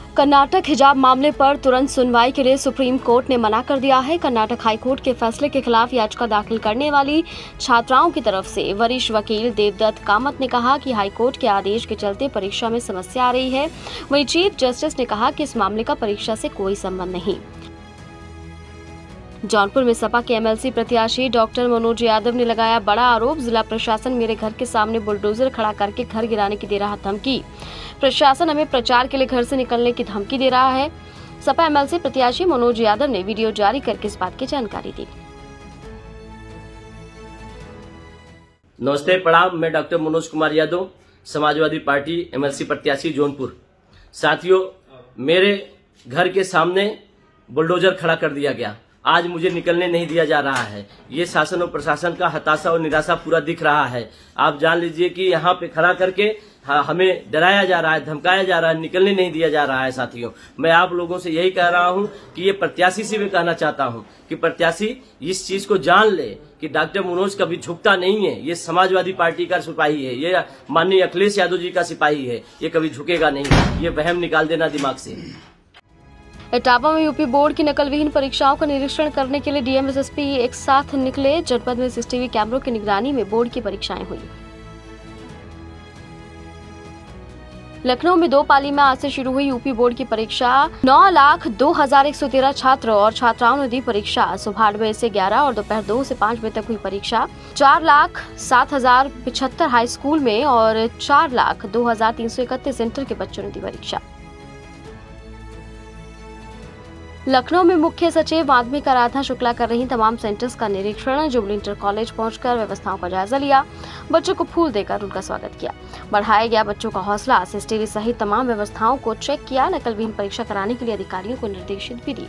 कर्नाटक हिजाब मामले पर तुरंत सुनवाई के लिए सुप्रीम कोर्ट ने मना कर दिया है। कर्नाटक हाईकोर्ट के फैसले के खिलाफ याचिका दाखिल करने वाली छात्राओं की तरफ से वरिष्ठ वकील देवदत्त कामत ने कहा कि हाईकोर्ट के आदेश के चलते परीक्षा में समस्या आ रही है। वहीं चीफ जस्टिस ने कहा कि इस मामले का परीक्षा से कोई संबंध नहीं। जौनपुर में सपा के एमएलसी प्रत्याशी डॉक्टर मनोज यादव ने लगाया बड़ा आरोप। जिला प्रशासन मेरे घर के सामने बुलडोजर खड़ा करके घर गिराने की दे रहा धमकी। प्रशासन हमें प्रचार के लिए घर से निकलने की धमकी दे रहा है। सपा एमएलसी प्रत्याशी मनोज यादव ने वीडियो जारी करके इस बात की जानकारी दी। नमस्ते, प्रणाम। मैं doctor Manoj Kumar Yadav, Samajwadi party MLC प्रत्याशी जौनपुर। साथियों, मेरे घर के सामने बुलडोजर खड़ा कर दिया गया। आज मुझे निकलने नहीं दिया जा रहा है। ये शासन और प्रशासन का हताशा और निराशा पूरा दिख रहा है। आप जान लीजिए कि यहाँ पे खड़ा करके हमें डराया जा रहा है, धमकाया जा रहा है, निकलने नहीं दिया जा रहा है। साथियों, मैं आप लोगों से यही कह रहा हूँ कि ये प्रत्याशी से भी कहना चाहता हूँ कि प्रत्याशी इस चीज को जान ले कि डॉक्टर मनोज कभी झुकता नहीं है। ये समाजवादी पार्टी का सिपाही है, ये माननीय अखिलेश यादव जी का सिपाही है। ये कभी झुकेगा नहीं। ये वहम निकाल देना दिमाग से। इटावा में यूपी बोर्ड की नकलविहीन परीक्षाओं का निरीक्षण करने के लिए डीएम एसएसपी एक साथ निकले। जनपद में सीसीटीवी कैमरों की निगरानी में बोर्ड की परीक्षाएं हुई। लखनऊ में 2 पाली में आज से शुरू हुई यूपी बोर्ड की परीक्षा। 9,02,113 छात्र और छात्राओं ने दी परीक्षा। सुबह 8 बजे से 11 और दोपहर 2 से 5 बजे तक हुई परीक्षा। 4,07,075 हाई स्कूल में और 4,02,331 इंटर के बच्चों ने दी परीक्षा। लखनऊ में मुख्य सचिव माध्यमिक आराधना शुक्ला कर रही तमाम सेंटर्स का निरीक्षण। जुबली इंटर कॉलेज पहुंचकर व्यवस्थाओं का जायजा लिया। बच्चों को फूल देकर उनका स्वागत किया। बढ़ाया गया बच्चों का हौसला। सीसीटीवी सहित तमाम व्यवस्थाओं को चेक किया। नकलविहीन परीक्षा कराने के लिए अधिकारियों को निर्देशित भी दी।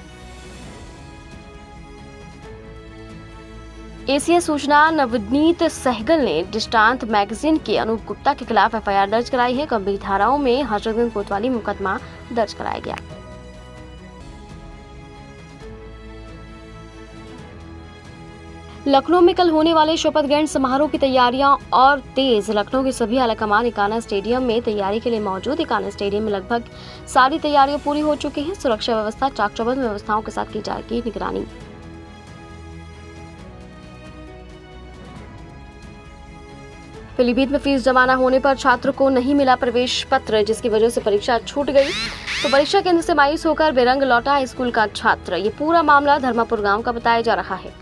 एसीएस सूचना नवनीत सहगल ने दृष्टांत मैगजीन के अनूप गुप्ता के खिलाफ एफआईआर दर्ज कराई है। गंभीर धाराओं में हजरतगंज कोतवाली में मुकदमा दर्ज कराया गया। लखनऊ में कल होने वाले शपथ ग्रहण समारोह की तैयारियां और तेज। लखनऊ के सभी आलाकमान इकाना स्टेडियम में तैयारी के लिए मौजूद। इकाना स्टेडियम में लगभग सारी तैयारियां पूरी हो चुकी हैं। सुरक्षा व्यवस्था चाक चौबंद व्यवस्थाओं के साथ की जाएगी निगरानी। पीलीभीत में फीस जमा न होने पर छात्र को नहीं मिला प्रवेश पत्र, जिसकी वजह से परीक्षा छूट गई। तो परीक्षा केंद्र से मायूस होकर बेरंग लौटा हाई स्कूल का छात्र। ये पूरा मामला धर्मापुर गांव का बताया जा रहा है।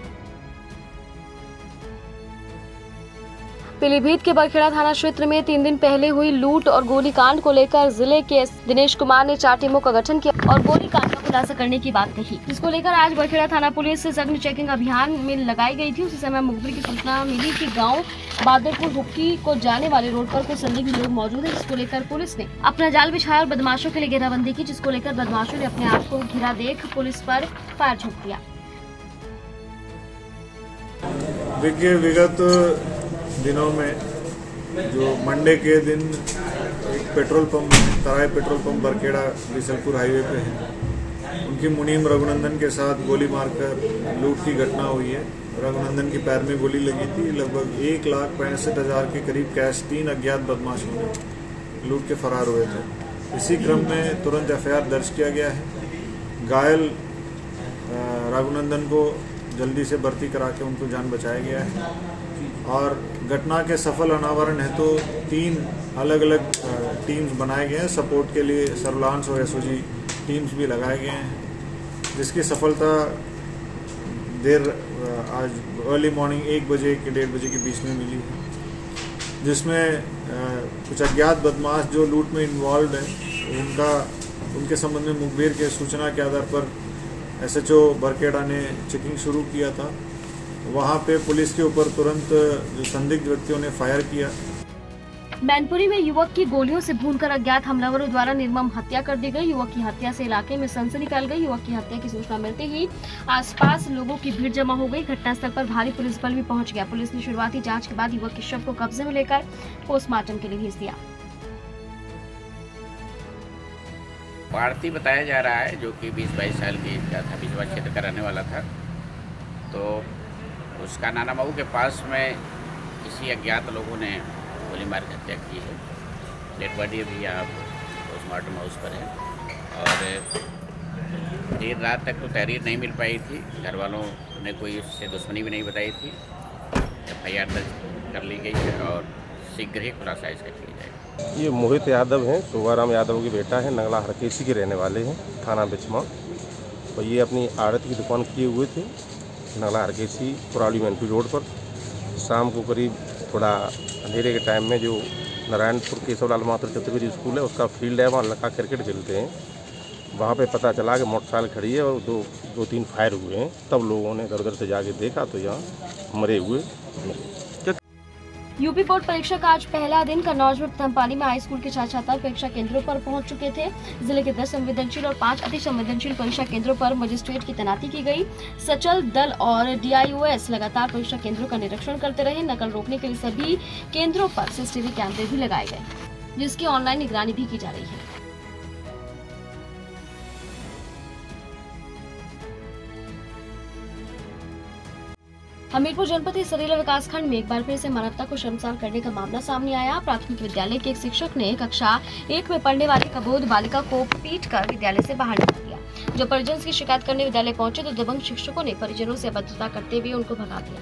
पीलीभीत के बरखेड़ा थाना क्षेत्र में 3 दिन पहले हुई लूट और गोलीकांड को लेकर जिले के दिनेश कुमार ने 4 टीमों का गठन किया और गोलीकांड का खुलासा करने की बात कही, जिसको लेकर आज बरखेड़ा थाना पुलिस सघन चेकिंग अभियान में लगाई गई थी। उसी समय मुखबिर की सूचना मिली कि गांव बादरपुर हुक्की को जाने वाले रोड पर कुछ संदिग्ध लोग मौजूद है, जिसको लेकर पुलिस ने अपना जाल बिछाया और बदमाशों के लिए घेराबंदी की, जिसको लेकर बदमाशों ने अपने आप को घिरा देख पुलिस पर फायर झोंक दिया। विगत दिनों में जो मंडे के दिन एक petrol pump, Tarai petrol pump Barkheda Bisalpur highway पे है, उनकी मुनीम रघुनंदन के साथ गोली मारकर लूट की घटना हुई है। रघुनंदन की पैर में गोली लगी थी। लगभग 1,65,000 के करीब कैश 3 अज्ञात बदमाशों ने लूट के फरार हुए थे। इसी क्रम में तुरंत एफआईआर दर्ज किया गया है। घायल रघुनंदन को जल्दी से भर्ती करा के उनको जान बचाया गया है और घटना के सफल अनावरण हेतु 3 अलग अलग टीम्स बनाए गए हैं। सपोर्ट के लिए सर्विलांस और एसओजी टीम्स भी लगाए गए हैं, जिसकी सफलता देर आज अर्ली मॉर्निंग 1 बजे के 1:30 बजे के बीच में मिली है, जिसमें कुछ अज्ञात बदमाश जो लूट में इन्वॉल्व हैं उनके संबंध में मुखबिर के सूचना के आधार पर एसएचओ बरखेड़ा ने चेकिंग शुरू किया था। वहां पे पुलिस के ऊपर तुरंत जो संदिग्ध व्यक्तियों ने फायर किया। मैनपुरी में युवक की गोलियों से भूनकर अज्ञात हमलावरों द्वारा निर्मम हत्या कर दी गई। युवक की हत्या से इलाके में सनसनी फैल गई। युवक की हत्या की सूचना मिलते ही आसपास लोगों की भीड़ जमा हो गई। घटनास्थल पर भारी पुलिस बल भी पहुंच गया। पुलिस ने शुरुआती जांच के बाद युवक के शव को कब्जे में लेकर पोस्टमार्टम के लिए भेज दिया। भारती बताया जा रहा है, जो कि 20-22 साल की था, बिजवा क्षेत्र का रहने वाला था। तो उसका नाना मऊ के पास में किसी अज्ञात लोगों ने गोली मार हत्या की है। डेड बॉडी अभी यहाँ पोस्टमार्टम हाउस पर है। और देर रात तक तो तहरीर नहीं मिल पाई थी, घर वालों ने कोई उससे दुश्मनी भी नहीं बताई थी। FIR दर्ज कर ली गई है और शीघ्र ही खुलासा इसका किया जाएगा। ये मोहित यादव हैं, शोभाराम यादव की बेटा है, नंगला हरकेसी के रहने वाले हैं, थाना बिचमा। और ये अपनी आड़त की दुकान किए हुए थे नंगला हरकेसी कुराली मेनपी रोड पर। शाम को करीब थोड़ा अंधेरे के टाइम में जो नारायणपुर केशवलाल माथुर चतुर्वेदी स्कूल है उसका फील्ड है, वहाँ लड़का क्रिकेट खेलते हैं। वहाँ पे पता चला कि मोटरसाइकिल खड़ी है और दो तीन फायर हुए हैं। तब लोगों ने इधर उधर से जाके देखा तो यहाँ मरे हुए। यूपी बोर्ड परीक्षा का आज पहला दिन कन्नौज में प्रथम पाली में हाई स्कूल के छात्र परीक्षा केंद्रों पर पहुंच चुके थे। जिले के 10 संवेदनशील और 5 अति संवेदनशील परीक्षा केंद्रों पर मजिस्ट्रेट की तैनाती की गई। सचल दल और DIOS लगातार परीक्षा केंद्रों का निरीक्षण करते रहे। नकल रोकने के लिए सभी केंद्रों पर CCTV कैमरे भी लगाए गए, जिसकी ऑनलाइन निगरानी भी की जा रही है। हमीरपुर जनपद के सरेला विकासखंड में एक बार फिर से मानवता को शर्मसार करने का मामला सामने आया। प्राथमिक विद्यालय के एक शिक्षक ने कक्षा 1 में पढ़ने वाली कबोध बालिका को पीटकर विद्यालय से बाहर निकाल दिया। जब परिजन की शिकायत करने विद्यालय पहुंचे तो दबंग शिक्षकों ने परिजनों से अभद्रता करते हुए उनको भगा दिया।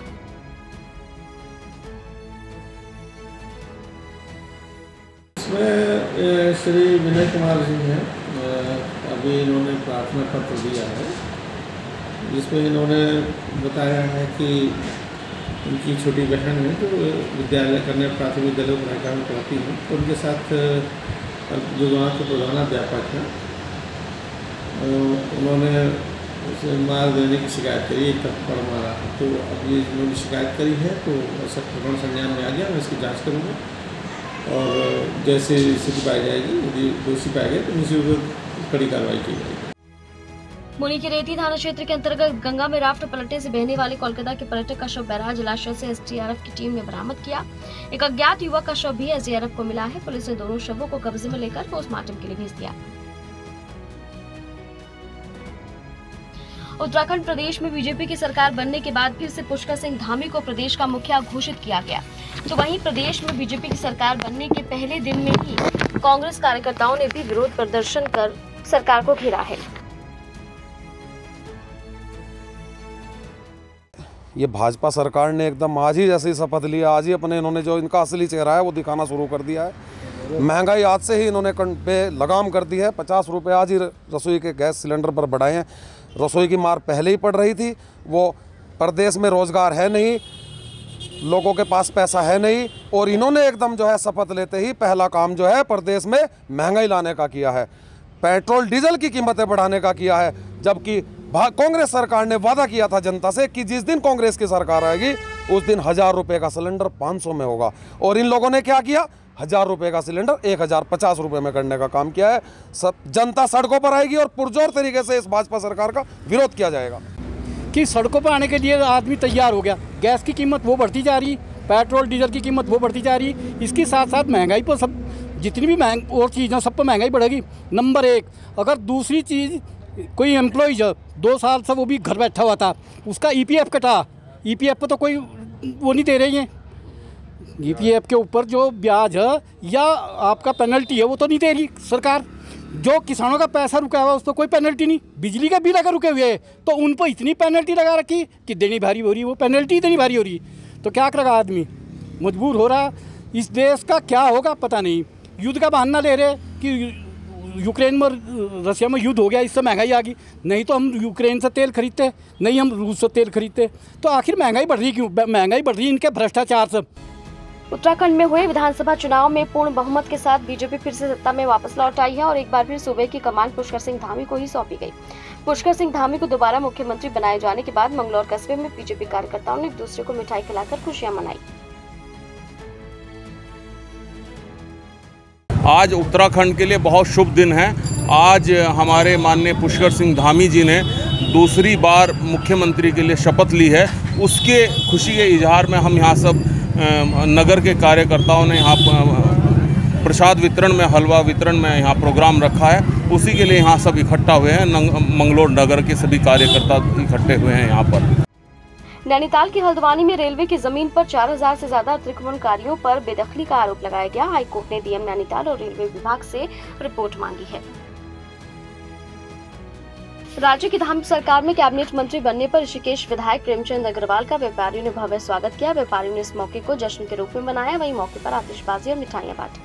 इसमें श्री विनय कुमार जी हैं, अभी इन्होंने प्रार्थना पत्र दिया है, जिसमें इन्होंने बताया है कि उनकी छोटी बहन है जो विद्यालय कन्या प्राथमिक विद्यालय बनाका में पढ़ती है, तो उनके साथ जो गाँव के प्रधानाध्यापक हैं उन्होंने उसे मार देने की शिकायत करी, एक थप्पड़ मारा। तो अब ये इन्होंने शिकायत करी है तो ऐसा प्रकरण संज्ञान में आ गया। मैं इसकी जाँच करूँगा और जैसे स्थिति पाई जाएगी, यदि दोषी पाए गए तो उनसे कड़ी कार्रवाई की जाएगी। मुनी के रेती थाना क्षेत्र के अंतर्गत गंगा में राफ्ट पलटने से बहने वाले कोलकाता के पर्यटक का शव बैराज जलाशय से SDRF की टीम ने बरामद किया। एक अज्ञात युवक का शव भी SDRF को मिला है। पुलिस ने दोनों शवों को कब्जे में लेकर पोस्टमार्टम के लिए भेज दिया। उत्तराखंड प्रदेश में बीजेपी की सरकार बनने के बाद फिर से पुष्कर सिंह धामी को प्रदेश का मुखिया घोषित किया गया। तो वहीं प्रदेश में बीजेपी की सरकार बनने के पहले दिन में ही कांग्रेस कार्यकर्ताओं ने भी विरोध प्रदर्शन कर सरकार को घेरा है। ये भाजपा सरकार ने एकदम आज ही जैसे शपथ लिया, आज ही अपने इन्होंने जो इनका असली चेहरा है वो दिखाना शुरू कर दिया है। महंगाई आज से ही इन्होंने पे लगाम कर दी है। 50 रुपये आज ही रसोई के गैस सिलेंडर पर बढ़ाए हैं। रसोई की मार पहले ही पड़ रही थी। वो प्रदेश में रोजगार है नहीं, लोगों के पास पैसा है नहीं, और इन्होंने एकदम जो है शपथ लेते ही पहला काम जो है प्रदेश में महंगाई लाने का किया है। पेट्रोल डीजल की कीमतें बढ़ाने का किया है, जबकि कांग्रेस सरकार ने वादा किया था जनता से कि जिस दिन कांग्रेस की सरकार आएगी उस दिन 1000 रुपये का सिलेंडर 500 में होगा। और इन लोगों ने क्या किया, 1000 रुपये का सिलेंडर 1050 रुपये में करने का काम किया है। सब जनता सड़कों पर आएगी और पुरजोर तरीके से इस भाजपा सरकार का विरोध किया जाएगा। कि सड़कों पर आने के लिए आदमी तैयार हो गया। गैस की कीमत वो बढ़ती जा रही, पेट्रोल डीजल की कीमत वो बढ़ती जा रही, इसके साथ साथ महंगाई पर सब जितनी भी और चीज़ें सब पर महंगाई बढ़ेगी। नंबर 1, अगर दूसरी चीज़ कोई एम्प्लॉइज 2 साल से वो भी घर बैठा हुआ था, उसका EPF कटा, EPF पर तो कोई वो नहीं दे रही है। EPF के ऊपर जो ब्याज है या आपका पेनल्टी है वो तो नहीं दे रही सरकार। जो किसानों का पैसा रुका हुआ उस पर कोई पेनल्टी नहीं। बिजली का बिल अगर रुके हुए है तो उन पर इतनी पेनल्टी लगा रखी कि देनी भारी हो रही, वो पेनल्टी इतनी भारी हो रही, तो क्या करेगा आदमी, मजबूर हो रहा। इस देश का क्या होगा पता नहीं। युद्ध का बहाना ले रहे कि यूक्रेन में रशिया में युद्ध हो गया, इससे महंगाई आ गई। नहीं तो हम यूक्रेन से तेल खरीदते, नहीं हम रूस से तेल खरीदते। तो आखिर महंगाई बढ़ रही क्यों? महंगाई बढ़ रही इनके भ्रष्टाचार से। उत्तराखंड में हुए विधानसभा चुनाव में पूर्ण बहुमत के साथ बीजेपी फिर से सत्ता में वापस लौट आई है और एक बार फिर सूबे की कमान पुष्कर सिंह धामी को ही सौंपी गई। पुष्कर सिंह धामी को दोबारा मुख्यमंत्री बनाए जाने के बाद मंगलौर कस्बे में बीजेपी कार्यकर्ताओं ने एक दूसरे को मिठाई खिलाकर खुशियां मनाई। आज उत्तराखंड के लिए बहुत शुभ दिन है। आज हमारे माननीय पुष्कर सिंह धामी जी ने दूसरी बार मुख्यमंत्री के लिए शपथ ली है। उसके खुशी के इजहार में हम यहाँ सब नगर के कार्यकर्ताओं ने यहाँ प्रसाद वितरण में, हलवा वितरण में यहाँ प्रोग्राम रखा है। उसी के लिए यहाँ सब इकट्ठा हुए हैं। मंगलौर नगर के सभी कार्यकर्ता इकट्ठे हुए हैं यहाँ पर। नैनीताल के हल्द्वानी में रेलवे की जमीन पर 4000 से ज्यादा अतिक्रमणकारियों पर बेदखली का आरोप लगाया गया। हाईकोर्ट ने डीएम नैनीताल और रेलवे विभाग से रिपोर्ट मांगी है। राज्य की धामी सरकार में कैबिनेट मंत्री बनने पर ऋषिकेश विधायक प्रेमचंद अग्रवाल का व्यापारियों ने भव्य स्वागत किया। व्यापारियों ने इस मौके को जश्न के रूप में मनाया। वहीं मौके पर आतिशबाजी और मिठाइयां बांटी।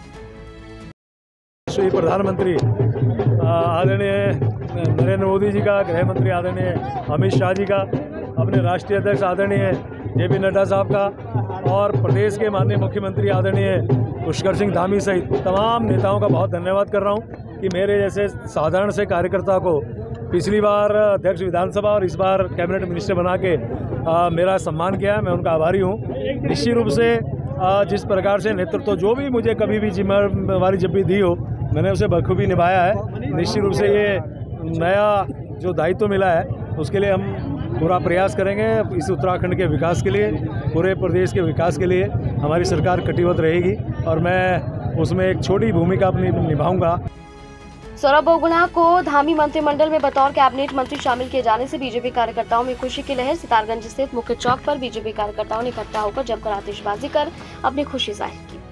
श्री प्रधानमंत्री आदरणीय नरेंद्र मोदी जी का, गृह मंत्री आदरणीय अमित शाह जी का, अपने राष्ट्रीय अध्यक्ष आदरणीय जेपी नड्डा साहब का और प्रदेश के माननीय मुख्यमंत्री आदरणीय पुष्कर सिंह धामी सहित तमाम नेताओं का बहुत धन्यवाद कर रहा हूं कि मेरे जैसे साधारण से कार्यकर्ता को पिछली बार अध्यक्ष विधानसभा और इस बार कैबिनेट मिनिस्टर बना के मेरा सम्मान किया है। मैं उनका आभारी हूँ। निश्चित रूप से जिस प्रकार से नेतृत्व जो भी मुझे कभी भी जिम्मेवारी जब भी दी हो, मैंने उसे बखूबी निभाया है। निश्चित रूप से ये नया जो दायित्व मिला है उसके लिए हम पूरा प्रयास करेंगे। इस उत्तराखंड के विकास के लिए, पूरे प्रदेश के विकास के लिए हमारी सरकार कटिबद्ध रहेगी और मैं उसमें एक छोटी भूमिका अपनी निभाऊंगा। सौरभ बहुगुणा को धामी मंत्रिमंडल में बतौर कैबिनेट मंत्री शामिल किए जाने से बीजेपी कार्यकर्ताओं में खुशी की लहर। सितारगंज स्थित मुख्य चौक पर बीजेपी कार्यकर्ताओं ने इकट्ठा होकर जमकर आतिशबाजी कर अपनी खुशी जाहिर की।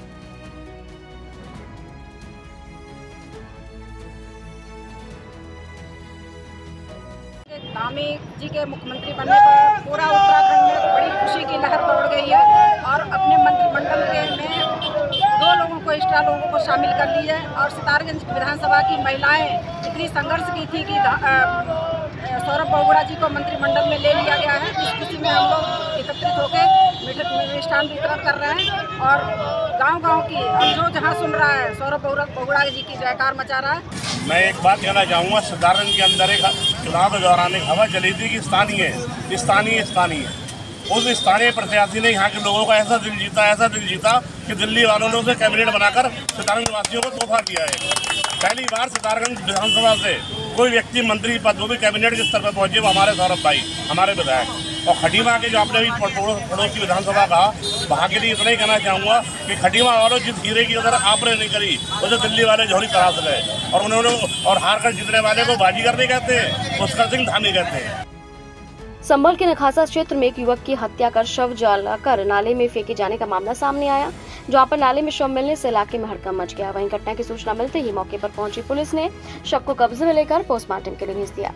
धामी जी के मुख्यमंत्री बनने पर पूरा उत्तराखंड में बड़ी खुशी की लहर दौड़ गई है और अपने मंत्रिमंडल में 2 लोगों को, एक्स्ट्रा लोगों को शामिल कर लिया है। और सितारगंज विधानसभा की महिलाएं इतनी संघर्ष की थी कि सौरभ बहुगुणा जी को मंत्रिमंडल में ले लिया गया है। इस खुशी में हम लोग एकत्रित होकर मिष्ठान वितरण कर रहे हैं और गांव-गांव की जो जहां सुन रहा है सौरभ बहुगुणा जी की जयकार मचा रहा है। मैं एक बात कहना चाहूँगा, सितारगंज के अंदर एक चुनाव के दौरान एक हवा चली थी कि स्थानीय उस स्थानीय प्रत्याशी ने यहाँ के लोगों का ऐसा दिल जीता कि दिल्ली वालों ने उसे कैबिनेट बनाकर सितारगंज वासियों को तोहफा दिया है। पहली बार सितारगंज विधानसभा से कोई व्यक्ति मंत्री पद, वो भी कैबिनेट के स्तर पर पहुंचे, वो हमारे सौरभ भाई, हमारे विधायक। और खटीमा के जो आपने अभी पड़ोसी विधानसभा कहा, वहाँ के लिए इतना ही कहना चाहूँगा कि खटीमा वालों जिस हीरे की अगर आपने नहीं करी उसे दिल्ली वाले झोली तराश गए और उन्होंने हार कर जीतने वाले को बाजीगर नहीं कहते, पुष्कर सिंह धामी कहते हैं। संभल के नखासा क्षेत्र में एक युवक की हत्या कर शव जलाकर नाले में फेंके जाने का मामला सामने आया, जहां पर नाले में शव मिलने से इलाके में हड़कंप मच गया। वहीं घटना की सूचना मिलते ही मौके पर पहुंची पुलिस ने शव को कब्जे में लेकर पोस्टमार्टम के लिए भेज दिया।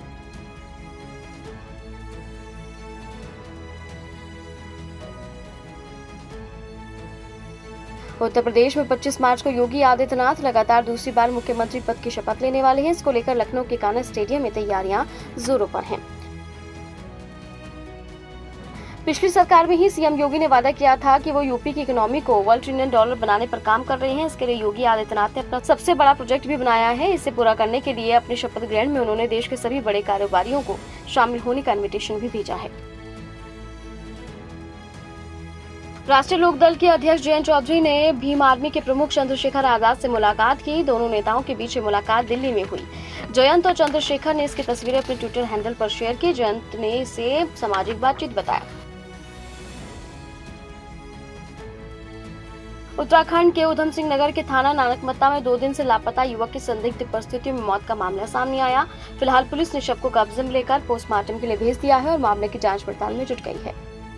उत्तर प्रदेश में 25 मार्च को योगी आदित्यनाथ लगातार दूसरी बार मुख्यमंत्री पद की शपथ लेने वाले हैं। इसको लेकर लखनऊ के कान्हा स्टेडियम में तैयारियां जोरों पर हैं। पिछली सरकार में ही सीएम योगी ने वादा किया था कि वो यूपी की इकोनॉमी को $1 ट्रिलियन बनाने पर काम कर रहे हैं। इसके लिए योगी आदित्यनाथ ने अपना सबसे बड़ा प्रोजेक्ट भी बनाया है। इसे पूरा करने के लिए अपने शपथ ग्रहण में उन्होंने देश के सभी बड़े कारोबारियों को शामिल होने का इन्विटेशन भी भेजा है। राष्ट्रीय लोकदल के अध्यक्ष जयंत चौधरी ने भीम आर्मी के प्रमुख चंद्रशेखर आजाद से मुलाकात की। दोनों नेताओं के बीच मुलाकात दिल्ली में हुई। जयंत और चंद्रशेखर ने इसकी तस्वीरें अपने ट्विटर हैंडल पर शेयर की। जयंत ने इसे सामाजिक बातचीत बताया। उत्तराखंड के उधम सिंह नगर के थाना नानकमत्ता में 2 दिन से लापता युवक की संदिग्ध परिस्थितियों में मौत का मामला सामने आया। फिलहाल पुलिस ने शव को कब्जे में लेकर पोस्टमार्टम के लिए भेज दिया है और मामले की जांच पड़ताल में जुट गई है।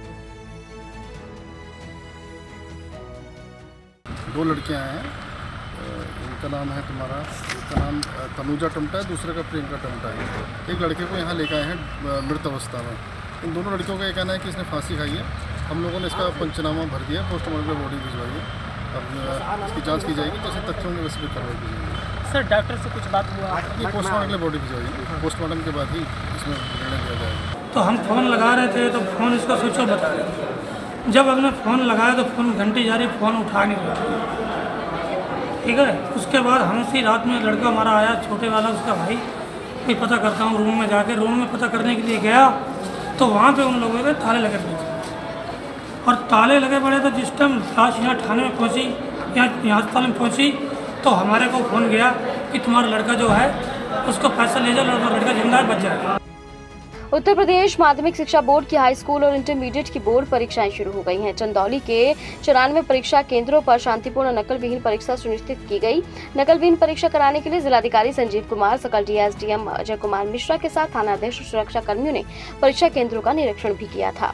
2 लड़कियां हैं, इनका नाम है एक का नाम तनुजा टमटा है, दूसरे का प्रियंका टमटा है। एक लड़के को यहाँ लेकर आए हैं मृत अवस्था में। इन दोनों लड़कियों का ये कहना है कि इसने फांसी खाई है। हम लोगों ने इसका पंचनामा भर दिया, पोस्टमार्टम में बॉडी भिजवाई है। अब इसकी जांच की जाएगी, जैसे तथ्य होंगे वैसे भी कार्रवाई की जाएगी। सर डॉक्टर से कुछ बात हुआ? ये पोस्टमार्टम के लिए बॉडी भिजवाई है, पोस्टमार्टम के बाद ही इसमें निर्णय लिया जाएगा। तो हम फ़ोन लगा रहे थे तो फ़ोन इसका स्विच ऑफ बता रहे थे। जब हमने फ़ोन लगाया तो फ़ोन घंटे जा रही, फ़ोन उठा नहीं रहा। ठीक है, उसके बाद हमसे रात में लड़का हमारा आया, छोटे वाला, उसका भाई, कोई पता करता हूँ। रूम में जाके रूम में पता करने के लिए गया तो वहाँ पे उन लोगों के ताले लगे पड़े और ताले लगे पड़े। तो जिस टाइम लाश यहाँ थाने में पहुँची, यहाँ अस्पताल में पहुँची, तो हमारे को फ़ोन गया कि तुम्हारा लड़का जो है उसको पैसा ले जाओ, लड़का जिंदा बच जाएगा। उत्तर प्रदेश माध्यमिक शिक्षा बोर्ड की हाई स्कूल और इंटरमीडिएट की बोर्ड परीक्षाएं शुरू हो गई हैं। चंदौली के 94 परीक्षा केंद्रों पर शांतिपूर्ण नकल विहीन परीक्षा सुनिश्चित की गई। नकल विहीन परीक्षा कराने के लिए जिलाधिकारी संजीव कुमार, सकल डीएसडीएम अजय कुमार मिश्रा के साथ थानाध्यक्ष और सुरक्षा कर्मियों ने परीक्षा केंद्रों का निरीक्षण भी किया था।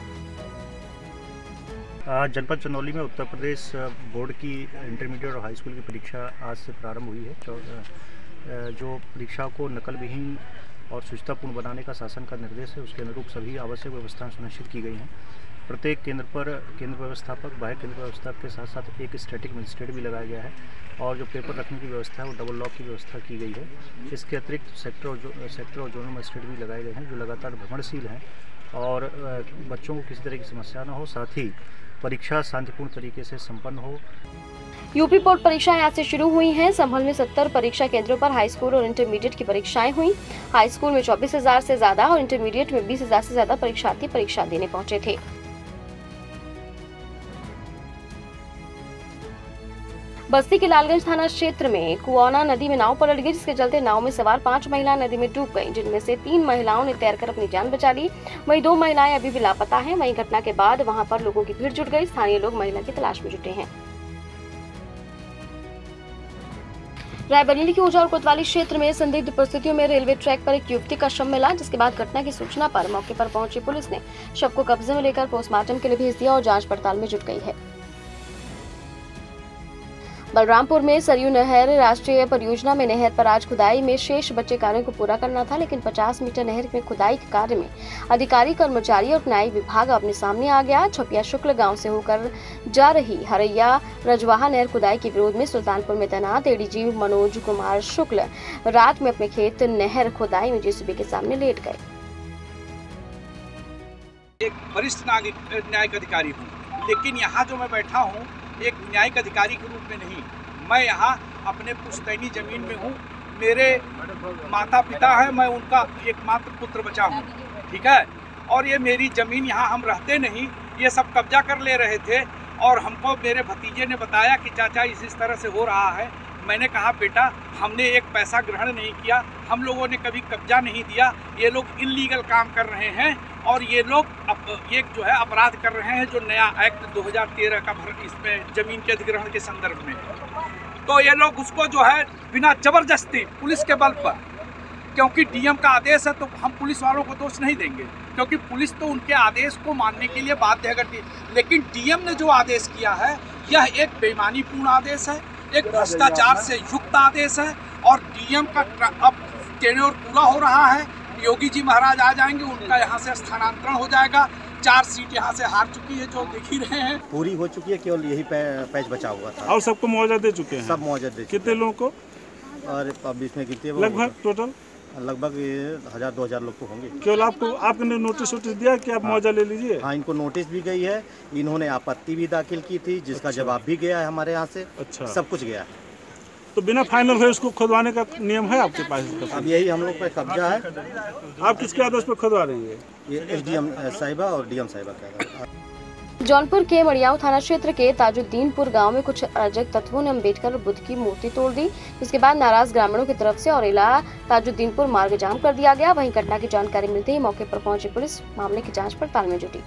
जनपद चंदौली में उत्तर प्रदेश बोर्ड की इंटरमीडिएट और हाई स्कूल की परीक्षा आज से प्रारंभ हुई है। जो परीक्षा को नकल विहीन और शुचितापूर्ण बनाने का शासन का निर्देश है, उसके अनुरूप सभी आवश्यक व्यवस्थाएं सुनिश्चित की गई हैं। प्रत्येक केंद्र पर केंद्र व्यवस्थापक, बाह्य केंद्र व्यवस्थापक के साथ साथ एक स्टैटिक मजिस्ट्रेट भी लगाया गया है और जो पेपर रखने की व्यवस्था है वो डबल लॉक की व्यवस्था की गई है। इसके अतिरिक्त सेक्टर और जोनल मजिस्ट्रेट भी लगाए गए हैं जो लगातार भ्रमणशील हैं और बच्चों को किसी तरह की समस्या न हो, साथ ही परीक्षा शांतिपूर्ण तरीके से संपन्न हो। यूपी बोर्ड परीक्षाएं आज से शुरू हुई हैं। संभल में 70 परीक्षा केंद्रों पर हाई स्कूल और इंटरमीडिएट की परीक्षाएं हुई। हाई स्कूल में 24,000 से ज्यादा और इंटरमीडिएट में 20,000 से ज्यादा परीक्षार्थी परीक्षा देने पहुंचे थे। बस्ती के लालगंज थाना क्षेत्र में कुआना नदी में नाव पलट गई, जिसके चलते नाव में सवार 5 महिलाएं नदी में डूब गईं, जिनमें से 3 महिलाओं ने तैरकर अपनी जान बचा ली। वहीं 2 महिलाएं अभी भी लापता हैं। वहीं घटना के बाद वहां पर लोगों की भीड़ जुट गई। स्थानीय लोग महिला की तलाश में जुटे हैं। रायबरेली के ऊंचा और कोतवाली क्षेत्र में संदिग्ध परिस्थितियों में रेलवे ट्रैक पर एक युवती का शव मिला, जिसके बाद घटना की सूचना पर मौके पर पहुंची पुलिस ने शव को कब्जे में लेकर पोस्टमार्टम के लिए भेज दिया और जांच पड़ताल में जुट गई है। बलरामपुर में सरयू नहर राष्ट्रीय परियोजना में नहर पर आज खुदाई में शेष बचे कार्यों को पूरा करना था, लेकिन 50 मीटर नहर में खुदाई के कार्य में अधिकारी, कर्मचारी और न्यायिक विभाग अपने सामने आ गया। छपिया शुक्ल गांव से होकर जा रही हरैया रजवाहा नहर खुदाई के विरोध में सुल्तानपुर में तैनात एडीजी मनोज कुमार शुक्ल रात में अपने खेत नहर खुदाई में जेसीबी के सामने लेट गए। एक वरिष्ठ न्यायिक अधिकारी हूँ, लेकिन यहाँ जो मैं बैठा हूँ एक न्यायिक अधिकारी के रूप में नहीं, मैं यहाँ अपने पुश्तैनी जमीन में हूँ। मेरे माता पिता हैं, मैं उनका एकमात्र पुत्र बचा हूँ, ठीक है। और ये मेरी ज़मीन, यहाँ हम रहते नहीं, ये सब कब्जा कर ले रहे थे और हमको मेरे भतीजे ने बताया कि चाचा इस तरह से हो रहा है। मैंने कहा बेटा हमने एक पैसा ग्रहण नहीं किया, हम लोगों ने कभी कब्जा नहीं दिया, ये लोग इल्लीगल काम कर रहे हैं और ये लोग एक जो है अपराध कर रहे हैं जो नया एक्ट 2013 का इसमें ज़मीन के अधिग्रहण के संदर्भ में। तो ये लोग उसको जो है बिना ज़बरदस्ती पुलिस के बल पर, क्योंकि डीएम का आदेश है तो हम पुलिस वालों को दोष नहीं देंगे, क्योंकि पुलिस तो उनके आदेश को मानने के लिए बाध्य है। लेकिन डीएम ने जो आदेश किया है यह एक बेईमानीपूर्ण आदेश है, एक भ्रष्टाचार से युक्त आदेश है और डीएम का अब टेन्योर पूरा हो रहा है। योगी जी महाराज आ जाएंगे, उनका यहाँ से स्थानांतरण हो जाएगा। 4 सीट यहाँ से हार चुकी है जो देख ही रहे हैं, पूरी हो चुकी है, केवल यही पैच बचा हुआ था। और सबको मुआवजा दे चुके हैं? सब मुआवजा दे। कितने लोगों को? और अब इसमें कितने लगभग टोटल? लगभग 1000-2000 लोग तो होंगे। केवल आपने नोटिस दिया कि आप मुआवजा ले लीजिए? हाँ, इनको नोटिस भी गई है, इन्होंने आपत्ति भी दाखिल की थी जिसका जवाब भी गया है हमारे यहाँ से। अच्छा, सब कुछ गया है। तो बिना फाइनल हुए उसको खुदवाने का नियम है आपके पास? अब यही हम लोग पे कब्जा है। आप किसके आदेश पर खुदवा रही है? ये एसडीएम साहिबा और डीएम साहिबा का। जौनपुर के मड़ियाव थाना क्षेत्र के ताजुद्दीनपुर गांव में कुछ अराजक तत्वों ने अंबेडकर बुद्ध की मूर्ति तोड़ दी, जिसके बाद नाराज ग्रामीणों की तरफ से औरेला ताजुद्दीनपुर मार्ग जाम कर दिया गया। वहीं घटना की जानकारी मिलते ही मौके पर पहुंची पुलिस मामले की जांच पड़ताल में जुटी।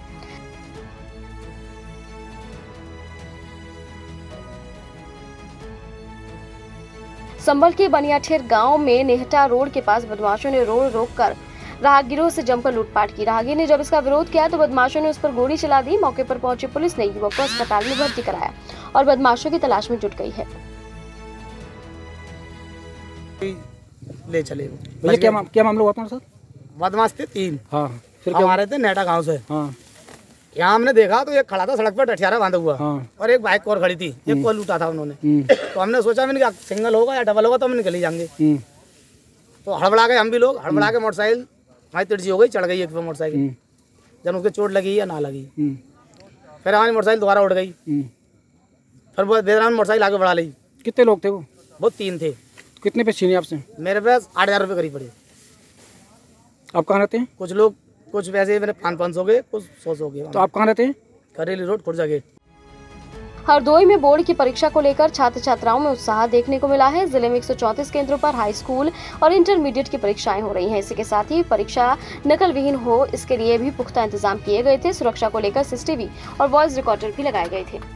संभल के बनियाठेर गांव में नेहटा रोड के पास बदमाशों ने रोड रोककर राहगीरों से जमकर लूटपाट की। राहगीर ने जब इसका विरोध किया तो बदमाशों ने उस पर गोली चला दी। मौके पर पहुंची पुलिस ने युवक को अस्पताल में भर्ती कराया और बदमाशों की तलाश में जुट गई है। ले चले क्या मामला हुआ तुम्हारे साथ? बदमाश थे 3। हाँ, फिर क्या? हमारे थे नेटा गाँव से। हाँ, यहाँ हमने देखा तो एक खड़ा था सड़क पर डठियारा बांधा हुआ। हाँ, और एक बाइक और खड़ी थी, एक को लूटा था उन्होंने। तो हमने सोचा मैंने सिंगल होगा या डबल होगा तो हम निकल ही जाएंगे। तो हड़बड़ा गए हम भी लोग, हड़बड़ा के मोटरसाइकिल हमारी तिरछी हो गई, चढ़ गई एक पे मोटरसाइकिल। जब उसके चोट लगी या ना लगी, फिर हमारी मोटरसाइकिल दोबारा उड़ गई। फिर बेदरान मोटरसाइकिल आगे बढ़ा ली। कितने लोग थे वो? 3 थे। कितने पैसे छीने आपसे? मेरे पास 8000 रुपये करीब पड़े। आप कहाँ रहते हैं? कुछ लोग कुछ पैसे मेरे 500 गए, कुछ 100 गए। तो आप कहाँ रहते हैं? Kareli road Khurja gate. हरदोई में बोर्ड की परीक्षा को लेकर छात्र छात्राओं में उत्साह देखने को मिला है। जिले में 134 केंद्रों पर हाई स्कूल और इंटरमीडिएट की परीक्षाएं हो रही हैं। इसी के साथ ही परीक्षा नकल विहीन हो, इसके लिए भी पुख्ता इंतजाम किए गए थे। सुरक्षा को लेकर सीसीटीवी और वॉइस रिकॉर्डर भी लगाए गए थे।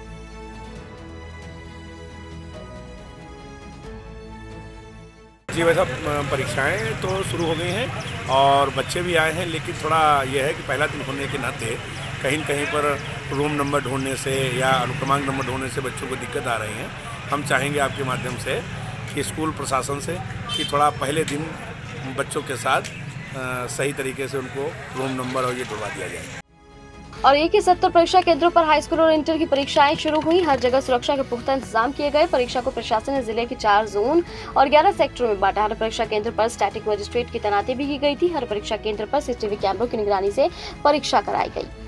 जी वैसा परीक्षाएं तो शुरू हो गई हैं और बच्चे भी आए हैं, लेकिन थोड़ा यह है कि पहला दिन होने के नाते कहीं कहीं पर रूम नंबर ढूंढने से या अनुक्रमांक नंबर ढूंढने से बच्चों को दिक्कत आ रही है। हम चाहेंगे आपके माध्यम से कि स्कूल प्रशासन से कि थोड़ा पहले दिन बच्चों के साथ सही तरीके से उनको रूम नंबर और ये ढूंढवा दिया जाए। और एक ही 70 परीक्षा केंद्रों पर हाई स्कूल और इंटर की परीक्षाएं शुरू हुई। हर जगह सुरक्षा के पुख्ता इंतजाम किए गए। परीक्षा को प्रशासन ने जिले के 4 जोन और 11 सेक्टरों में बांटा। हर परीक्षा केंद्र पर स्टैटिक मजिस्ट्रेट की तैनाती भी की गई थी। हर परीक्षा केंद्र पर सीसीटीवी कैमरों की निगरानी से परीक्षा कराई गई।